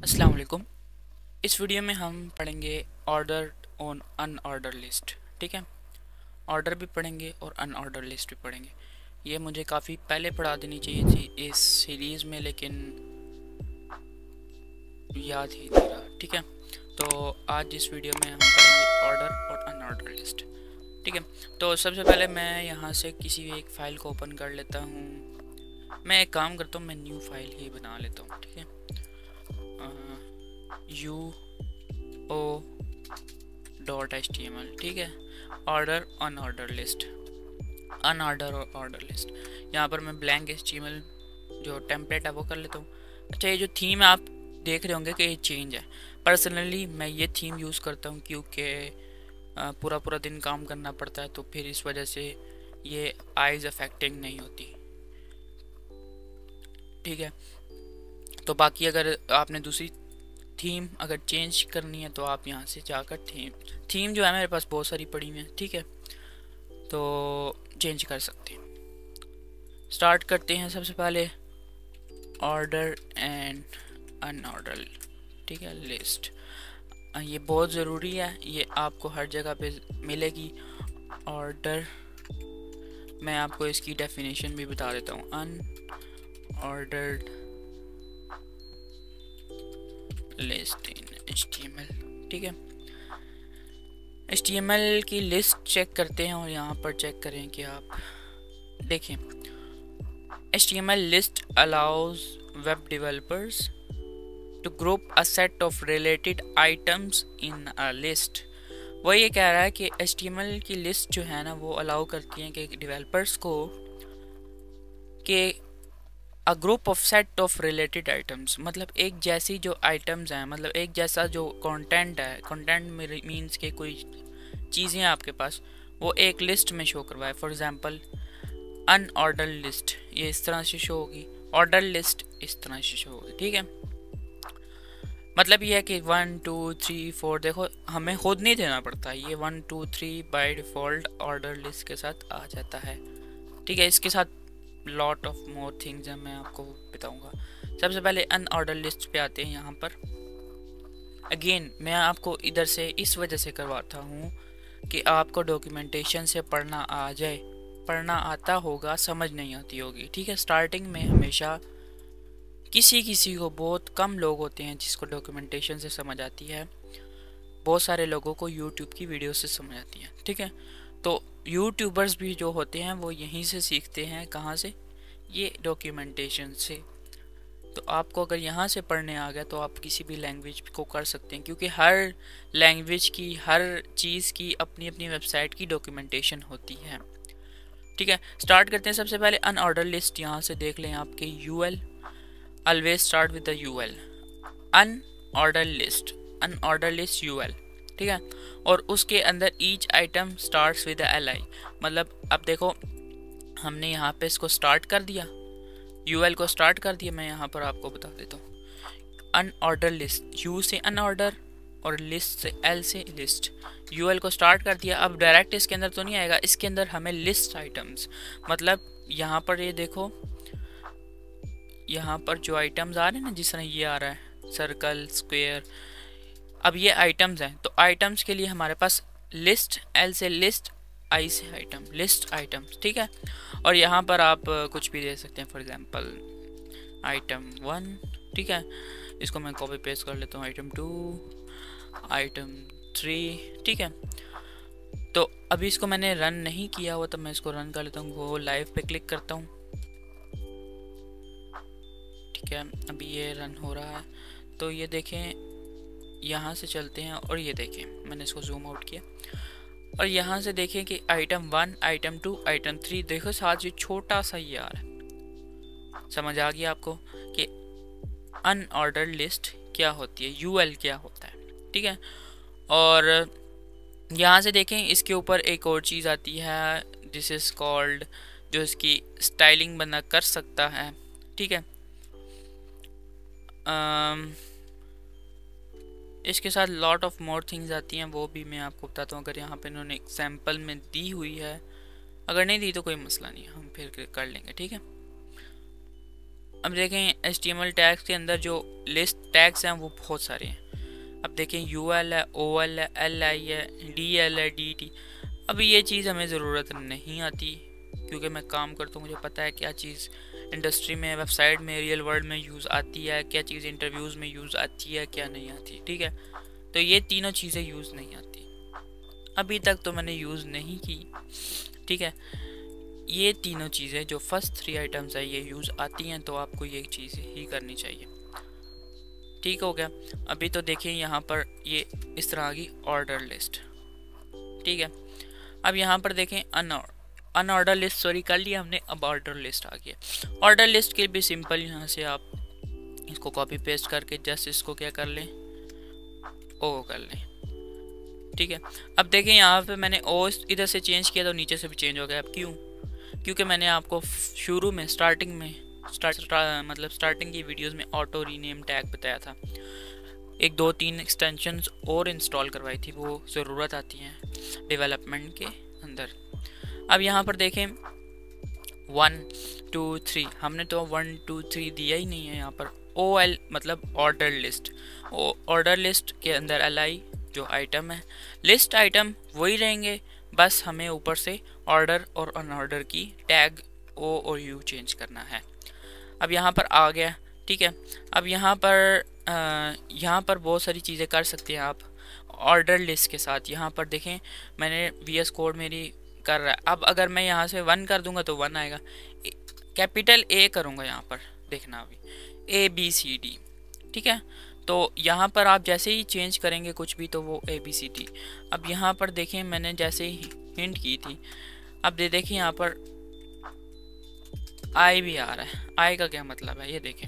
अस्सलाम वालेकुम। इस वीडियो में हम पढ़ेंगे ऑर्डर ऑन अनऑर्डर लिस्ट। ठीक है, ऑर्डर भी पढ़ेंगे और अनऑर्डर लिस्ट भी पढ़ेंगे। ये मुझे काफ़ी पहले पढ़ा देनी चाहिए थी इस सीरीज़ में, लेकिन याद ही नहीं रहा। ठीक है, तो आज इस वीडियो में हम पढ़ेंगे ऑर्डर और अनऑर्डर लिस्ट। ठीक है, तो सबसे पहले मैं यहाँ से किसी भी एक फ़ाइल को ओपन कर लेता हूँ। मैं एक काम करता हूँ, मैं न्यू फाइल ही बना लेता हूँ। ठीक है, UO.html। ठीक है, ऑर्डर अनऑर्डर लिस्ट, अनऑर्डर और ऑर्डर लिस्ट। यहाँ पर मैं ब्लैंक HTML जो टेम्पलेट है वो कर लेता हूँ। अच्छा, ये जो थीम है आप देख रहे होंगे कि ये चेंज है। पर्सनली मैं ये थीम यूज़ करता हूँ क्योंकि पूरा पूरा दिन काम करना पड़ता है, तो फिर इस वजह से ये आइज़ अफेक्टिंग नहीं होती। ठीक है, तो बाकी अगर आपने दूसरी थीम अगर चेंज करनी है तो आप यहाँ से जाकर थीम जो है मेरे पास बहुत सारी पड़ी हुई है। ठीक है, तो चेंज कर सकते हैं। स्टार्ट करते हैं सबसे पहले ऑर्डर एंड अनऑर्डर। ठीक है, लिस्ट ये बहुत ज़रूरी है, ये आपको हर जगह पे मिलेगी। ऑर्डर मैं आपको इसकी डेफिनेशन भी बता देता हूँ। Unordered list in HTML। ठीक है, HTML की लिस्ट चेक करते हैं और यहाँ पर चेक करें कि आप देखें। HTML list allows web developers to group a set of related items in a list। वो ये कह रहा है कि HTML की लिस्ट जो है ना वो अलाउ करती हैं कि डेवलपर्स को कि a group of set of related items, मतलब एक जैसी जो आइटम्स हैं, मतलब एक जैसा जो कंटेंट है, कंटेंट मीन्स के कोई चीज़ें आपके पास, वो एक लिस्ट में शो करवाए। फॉर एग्जांपल अनऑर्डर लिस्ट ये इस तरह से शो होगी, ऑर्डर लिस्ट इस तरह से शो होगी। ठीक है, मतलब ये है कि 1 2 3 4 देखो हमें खुद नहीं देना पड़ता, ये 1 2 3 बाय डिफ़ॉल्ट ऑर्डर लिस्ट के साथ आ जाता है। ठीक है, इसके साथ लॉट ऑफ मोर थिंग्स हैं, मैं आपको बताऊंगा। सबसे पहले अनऑर्डर लिस्ट पे आते हैं। यहाँ पर अगेन मैं आपको इधर से इस वजह से करवाता हूँ कि आपको डॉक्यूमेंटेशन से पढ़ना आ जाए, पढ़ना आता होगा, समझ नहीं आती होगी। ठीक है, स्टार्टिंग में हमेशा किसी को, बहुत कम लोग होते हैं जिसको डॉक्यूमेंटेशन से समझ आती है, बहुत सारे लोगों को यूट्यूब की वीडियो से समझ आती है। ठीक है, तो यूट्यूबर्स भी जो होते हैं वो यहीं से सीखते हैं। कहाँ से? ये डॉक्यूमेंटेशन से। तो आपको अगर यहाँ से पढ़ने आ गया तो आप किसी भी लैंग्वेज को कर सकते हैं, क्योंकि हर लैंग्वेज की, हर चीज़ की अपनी अपनी वेबसाइट की डॉक्यूमेंटेशन होती है। ठीक है, स्टार्ट करते हैं। सबसे पहले अनऑर्डर लिस्ट यहाँ से देख लें आपके UL, always start with the UL। Unorder list UL। ठीक है, और उसके अंदर each item starts with LI। मतलब अब देखो हमने यहाँ पे इसको स्टार्ट कर दिया, UL को स्टार्ट कर दिया। मैं यहाँ पर आपको बता देता हूँ। अनऑर्डर लिस्ट, U से अनऑर्डर और लिस्ट से L से लिस्ट। UL को स्टार्ट कर दिया, अब डायरेक्ट इसके अंदर तो नहीं आएगा, इसके अंदर हमें लिस्ट आइटम्स, मतलब यहाँ पर ये देखो, यहाँ पर जो आइटम्स आ रहे हैं ना, जिस तरह ये आ रहा है सर्कल, स्क्वायर, अब ये आइटम्स हैं। तो आइटम्स के लिए हमारे पास लिस्ट, L से लिस्ट, I से आइटम, लिस्ट आइटम्स। ठीक है, और यहाँ पर आप कुछ भी दे सकते हैं, फॉर एग्जांपल आइटम 1। ठीक है, इसको मैं कॉपी पेस्ट कर लेता हूँ, आइटम 2, आइटम 3। ठीक है, तो अभी इसको मैंने रन नहीं किया हुआ, तो मैं इसको रन कर लेता हूँ। वो लाइव पे क्लिक करता हूँ। ठीक है, अभी ये रन हो रहा है। तो ये देखें, यहाँ से चलते हैं और ये देखें, मैंने इसको जूम आउट किया और यहाँ से देखें कि आइटम 1, आइटम 2, आइटम 3, देखो साथ ये छोटा सा ये आ रहा है। समझ आ गया आपको कि अनऑर्डर लिस्ट क्या होती है, UL क्या होता है। ठीक है, और यहाँ से देखें इसके ऊपर एक और चीज़ आती है, दिस इज़ कॉल्ड, जो इसकी स्टाइलिंग बंदा कर सकता है। ठीक है, इसके साथ लॉट ऑफ मोर थिंग्स आती हैं, वो भी मैं आपको बताता हूँ। अगर यहाँ पे इन्होंने एग्जाम्पल में दी हुई है, अगर नहीं दी तो कोई मसला नहीं, हम फिर कर लेंगे। ठीक है, अब देखें HTML टैग्स के अंदर जो लिस्ट टैग्स हैं वो बहुत सारे हैं। अब देखें UL है, OL है, LI है, DL है, DT। अब ये चीज़ हमें ज़रूरत नहीं आती क्योंकि मैं काम करता हूँ, मुझे पता है क्या चीज़ इंडस्ट्री में, वेबसाइट में, रियल वर्ल्ड में यूज़ आती है, क्या चीज़ इंटरव्यूज़ में यूज़ आती है, क्या नहीं आती। ठीक है, तो ये तीनों चीज़ें यूज़ नहीं आती, अभी तक तो मैंने यूज़ नहीं की। ठीक है, ये तीनों चीज़ें जो फर्स्ट 3 आइटम्स है ये यूज़ आती हैं, तो आपको ये चीज़ ही करनी चाहिए। ठीक हो गया। अभी तो देखिए यहाँ पर ये इस तरह की ऑर्डर लिस्ट। ठीक है, अब यहाँ पर देखें अनऑर्डर लिस्ट, सॉरी कर लिया हमने, अब ऑर्डर लिस्ट आ गया। ऑर्डर लिस्ट के भी सिंपल, यहाँ से आप इसको कॉपी पेस्ट करके जस्ट इसको क्या कर लें, ओ कर लें। ठीक है, अब देखें यहाँ पे मैंने ओ इधर से चेंज किया तो नीचे से भी चेंज हो गया। अब क्यों? क्योंकि मैंने आपको शुरू में स्टार्टिंग की वीडियोस में ऑटो रीनेम टैग बताया था। 1-2-3 एक्सटेंशंस और इंस्टॉल करवाई थी, वो ज़रूरत आती हैं डेवलपमेंट के अंदर। अब यहाँ पर देखें 1 2 3, हमने तो 1 2 3 दिया ही नहीं है यहाँ पर। OL मतलब ऑर्डर लिस्ट, ऑर्डर लिस्ट के अंदर LI जो आइटम है, लिस्ट आइटम वही रहेंगे, बस हमें ऊपर से ऑर्डर और अनऑर्डर की टैग O और U चेंज करना है। अब यहाँ पर आ गया। ठीक है, अब यहाँ पर बहुत सारी चीज़ें कर सकते हैं आप ऑर्डर लिस्ट के साथ। यहाँ पर देखें मैंने VS कोड मेरी कर रहा है। अब अगर मैं यहाँ से 1 कर दूंगा तो 1 आएगा, कैपिटल A करूँगा यहाँ पर, देखना अभी ABCD। ठीक है, तो यहाँ पर आप जैसे ही चेंज करेंगे कुछ भी तो वो ABCD। अब यहाँ पर देखें मैंने जैसे ही हिंट की थी, अब देखिए यहाँ पर I भी आ रहा है। I का क्या मतलब है ये देखें,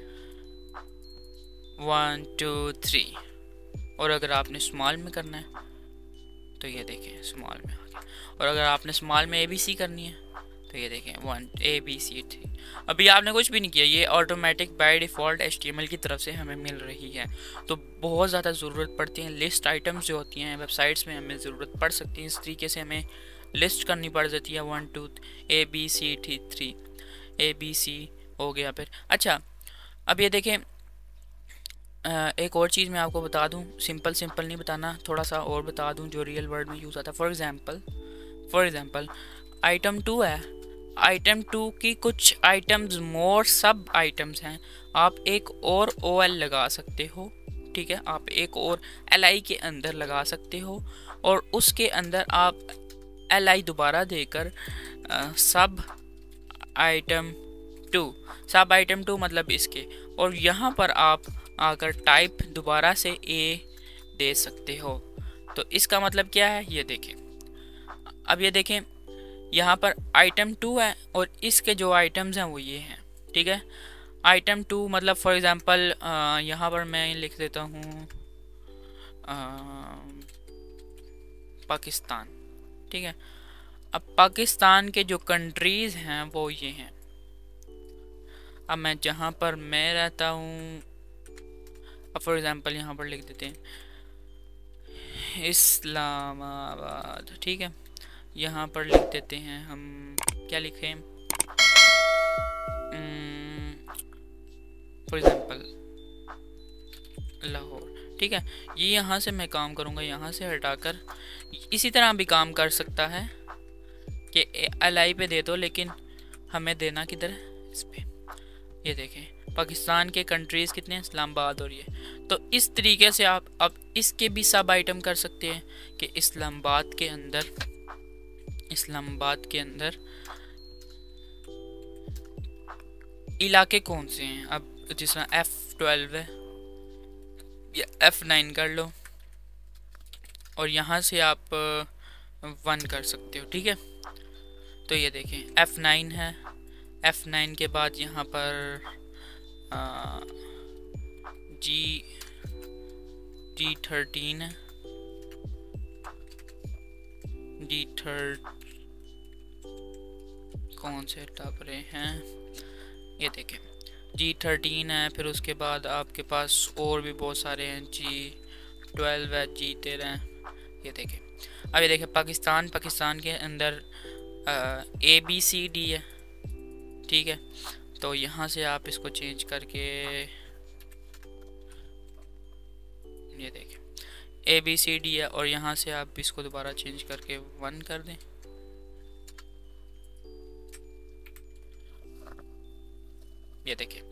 1 2 3। और अगर आपने स्मॉल में करना है तो ये देखें स्मॉल में आ गया, और अगर आपने स्मॉल में ABC करनी है तो ये देखें 1 ABCD। अभी आपने कुछ भी नहीं किया, ये ऑटोमेटिक बाय डिफ़ॉल्ट HTML की तरफ से हमें मिल रही है। तो बहुत ज़्यादा ज़रूरत पड़ती है लिस्ट आइटम्स जो होती हैं वेबसाइट्स में, हमें ज़रूरत पड़ सकती है। इस तरीके से हमें लिस्ट करनी पड़ जाती है 1 2 ABCD 3 ABC हो गया। फिर अच्छा, अब ये देखें एक और चीज़ मैं आपको बता दूं, सिंपल नहीं बताना, थोड़ा सा और बता दूं जो रियल वर्ल्ड में यूज़ आता है। फॉर एग्ज़ाम्पल आइटम 2 है, आइटम 2 की कुछ आइटम्स मोर सब आइटम्स हैं, आप एक और OL लगा सकते हो। ठीक है, आप एक और LI के अंदर लगा सकते हो, और उसके अंदर आप LI दोबारा देकर सब आइटम 2 मतलब इसके, और यहाँ पर आप आकर टाइप दोबारा से A दे सकते हो। तो इसका मतलब क्या है ये देखें। अब ये देखें यहाँ पर आइटम 2 है और इसके जो आइटम्स हैं वो ये हैं। ठीक है, आइटम 2 मतलब फॉर एग्ज़ाम्पल यहाँ पर मैं लिख देता हूँ पाकिस्तान। ठीक है, अब पाकिस्तान के जो कंट्रीज़ हैं वो ये हैं। अब मैं जहाँ पर मैं रहता हूँ, अब फॉर एग्ज़ाम्पल यहाँ पर लिख देते हैं इस्लामाबाद। ठीक है, यहाँ पर लिख देते हैं हम, क्या लिखें, फॉर एग्ज़ाम्पल लाहौर। ठीक है, ये यहाँ से मैं काम करूँगा, यहाँ से हटाकर इसी तरह भी काम कर सकता है कि LI पे दे दो, लेकिन हमें देना किधर है, इस पे। ये देखें पाकिस्तान के कंट्रीज़ कितने हैं, इस्लामाबाद और ये। तो इस तरीके से आप अब इसके भी सब आइटम कर सकते हैं कि इस्लामाबाद के अंदर इलाके कौन से हैं। अब जिस तरह F12 है या F9 कर लो, और यहाँ से आप 1 कर सकते हो। ठीक है, तो ये देखें F9 है, F9 के बाद यहाँ पर G13 है, कौन से टप रहे हैं, ये देखें G13 है। फिर उसके बाद आपके पास और भी बहुत सारे हैं, G12 है, G13 है। ये देखें, अब ये देखें पाकिस्तान के अंदर ABCD है। ठीक है, तो यहाँ से आप इसको चेंज करके ये देखें ABCD है, और यहाँ से आप इसको दोबारा चेंज करके 1 कर दें। ये देखें,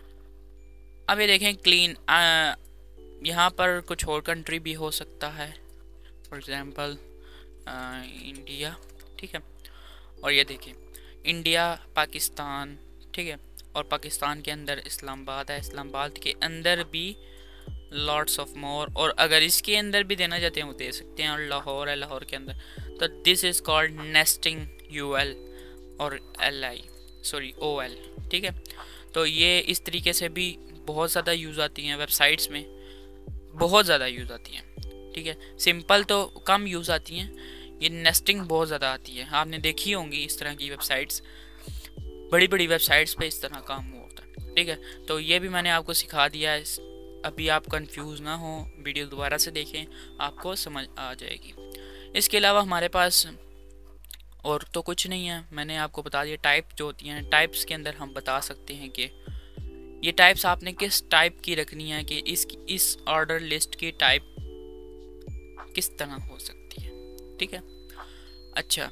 अब ये देखें क्लीन। यहाँ पर कुछ और कंट्री भी हो सकता है, फॉर एग्जांपल इंडिया, ठीक है। और ये देखें इंडिया, पाकिस्तान, ठीक है, और पाकिस्तान के अंदर इस्लामाबाद है, इस्लामाबाद के अंदर भी लॉट्स ऑफ मोर, और अगर इसके अंदर भी देना चाहते हैं वो दे सकते हैं, और लाहौर है, लाहौर के अंदर। तो this is called nesting UL और OL, ठीक है। तो ये इस तरीके से भी बहुत ज़्यादा यूज़ आती हैं वेबसाइट्स में, बहुत ज़्यादा यूज़ आती हैं, ठीक है। सिंपल तो कम यूज़ आती हैं, ये नेस्टिंग बहुत ज़्यादा आती है। आपने देखी होंगी इस तरह की वेबसाइट्स, बड़ी बड़ी वेबसाइट्स पे इस तरह काम होता है, ठीक है। तो ये भी मैंने आपको सिखा दिया है, अभी आप कंफ्यूज ना हो, वीडियो दोबारा से देखें, आपको समझ आ जाएगी। इसके अलावा हमारे पास और तो कुछ नहीं है, मैंने आपको बता दिया। टाइप जो होती हैं, टाइप्स के अंदर हम बता सकते हैं कि ये टाइप्स आपने किस टाइप की रखनी है, कि इस ऑर्डर लिस्ट की टाइप किस तरह हो सकती है, ठीक है। अच्छा,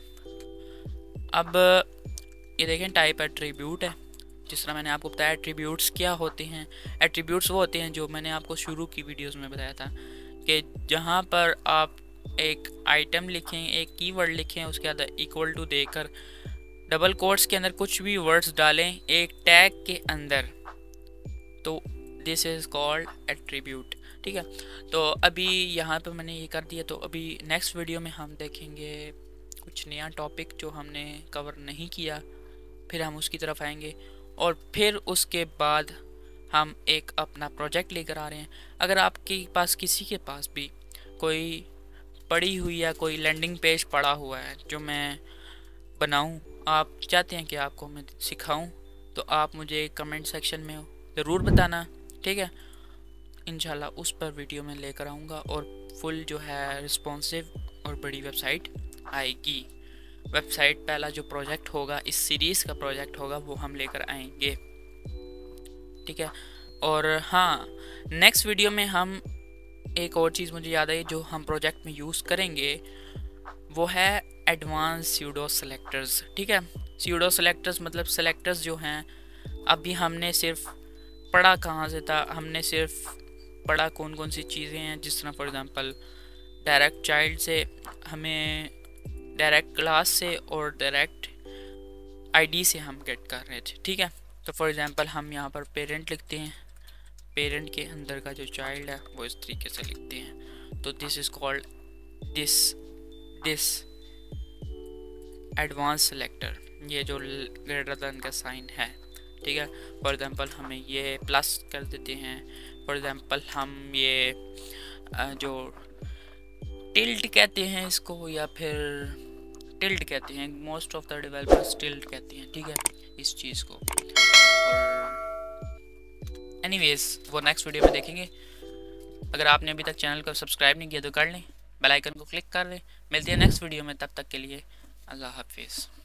अब ये देखें टाइप एट्रीब्यूट है। जिस तरह मैंने आपको बताया एट्रीब्यूट्स क्या होते हैं। एट्रीब्यूट्स वो होते हैं जो मैंने आपको शुरू की वीडियोस में बताया था, कि जहाँ पर आप एक आइटम लिखें, एक कीवर्ड लिखें, उसके बाद इक्वल टू देकर डबल कोट्स के अंदर कुछ भी वर्ड्स डालें एक टैग के अंदर, तो दिस इज़ कॉल्ड एट्रीब्यूट, ठीक है। तो अभी यहाँ पर मैंने ये कर दिया, तो अभी नेक्स्ट वीडियो में हम देखेंगे कुछ नया टॉपिक जो हमने कवर नहीं किया, फिर हम उसकी तरफ आएंगे, और फिर उसके बाद हम एक अपना प्रोजेक्ट लेकर आ रहे हैं। अगर आपके पास किसी के पास भी कोई पड़ी हुई या कोई लैंडिंग पेज पड़ा हुआ है जो मैं बनाऊं, आप चाहते हैं कि आपको मैं सिखाऊं, तो आप मुझे कमेंट सेक्शन में ज़रूर बताना, ठीक है। इंशाल्लाह उस पर वीडियो में लेकर आऊँगा, और फुल जो है रिस्पॉन्सिव और बड़ी वेबसाइट आएगी। वेबसाइट पहला जो प्रोजेक्ट होगा, इस सीरीज़ का प्रोजेक्ट होगा, वो हम लेकर आएंगे, ठीक है। और हाँ, नेक्स्ट वीडियो में हम एक और चीज़ मुझे याद आई जो हम प्रोजेक्ट में यूज़ करेंगे, वो है एडवांस स्यूडो सेलेक्टर्स, ठीक है। स्यूडो सेलेक्टर्स मतलब सेलेक्टर्स जो हैं, अभी हमने सिर्फ पढ़ा कहाँ से था, हमने सिर्फ पढ़ा कौन कौन सी चीज़ें हैं, जिस तरह फॉर एग्जांपल डायरेक्ट चाइल्ड से, हमें डायरेक्ट क्लास से और डायरेक्ट ID से हम गेट कर रहे थे, ठीक है। तो फॉर एग्जांपल हम यहाँ पर पेरेंट लिखते हैं, पेरेंट के अंदर का जो चाइल्ड है वो इस तरीके से लिखते हैं, तो this is called this advance selector, ये जो ग्रेटर देन का साइन है, ठीक है। फॉर एग्जांपल हमें ये प्लस कर देते हैं, फॉर एग्जांपल हम ये जो टिल्ट कहते हैं इसको, या फिर टिल्ट कहते हैं, most of the developers tilt कहते हैं, ठीक है, इस चीज़ को। और एनीवेज वो नेक्स्ट वीडियो में देखेंगे। अगर आपने अभी तक चैनल को सब्सक्राइब नहीं किया तो कर लें, बेल आइकन को क्लिक कर लें। मिलते हैं नेक्स्ट वीडियो में, तब तक के लिए अल्लाह हाफिज़।